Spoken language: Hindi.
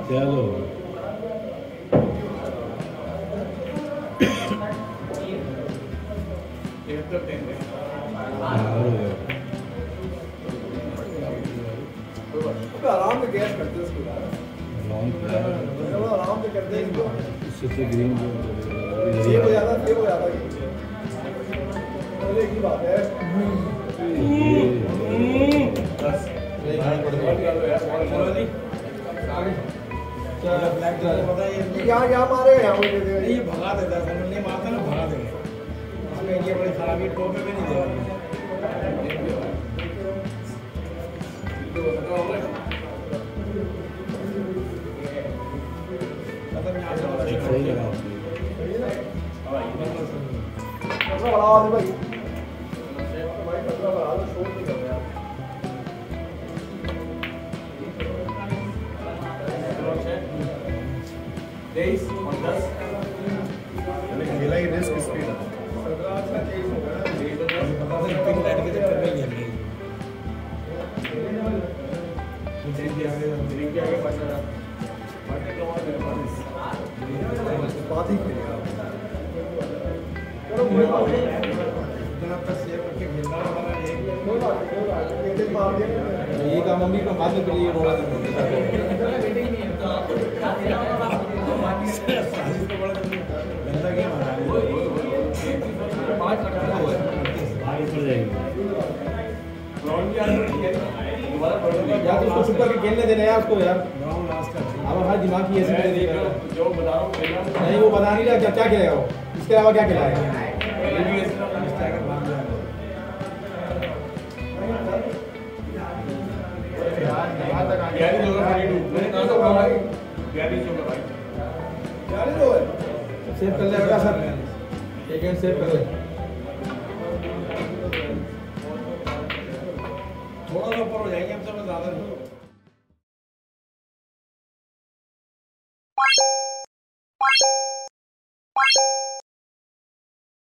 चलो आराम से गैस करते आराम से करते इससे ग्रीन सेव हो जाता की बात है। क्या मारे ये भगा देता है, नहीं मारता ना भगा देगा। ये बड़ी खराबी टोप में भी नहीं देगा। ये काम मम्मी को बाद में कर लिए रोड़ा यार उसको छुपा के खेलने देना यार उसको यार। अब हर दिमाग की ऐसे जो बता रहा हूँ नहीं वो बता नहीं रहा क्या क्या खेलेगा वो, इसके अलावा क्या खिलाएगा। सेव कर लेगा सर, एक एंड सेव कर ले थोड़ा सा ऊपर हो जाएंगे हम सब ज्यादा।